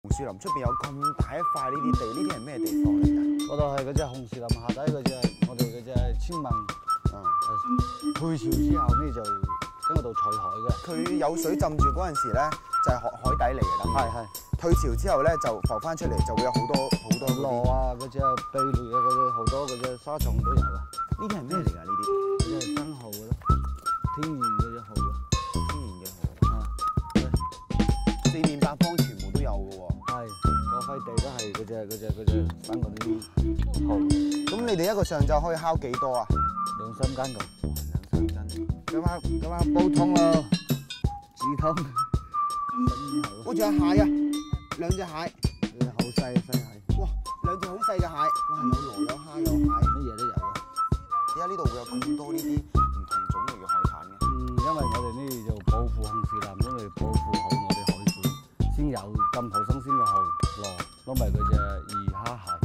紅樹林出邊有咁大一塊呢啲地，呢啲係咩地方嚟㗎？ 嗰度係嗰隻紅樹林下底嗰隻，我哋嗰隻村民退潮之後呢就喺嗰度採海嘅。 佢有水浸住嗰陣時咧，就係海底嚟嘅，等於。 係。退潮之後咧，就浮翻出嚟，就會有好多螺啊，嗰隻貝類啊，嗰隻好多嗰隻沙蟲都有啊。 呢啲係咩嚟㗎？呢啲？ 呢啲係生蠔咯，天然嘅隻蠔咯。 天然嘅蠔。啊。四面八方全部都有嘅喎。 係，嗰塊地都係嗰隻生嗰啲蠔。 咁你哋一個上晝可以烤幾多啊 ？2、3斤咁。 2、3斤。 咁啊煲湯咯，煮湯。 我仲有蟹啊，2隻蟹。 好細蟹。 哇，2隻好細嘅蟹。哇，有螺有蝦有蟹， 乜嘢都有啊。 點解呢度會有咁多呢啲唔同種類嘅海產嘅？ 因為我哋呢就保護紅樹林，因為保護好我哋海水，先有咁好新鮮嘅蠔、螺，同埋嗰隻魚蝦蟹。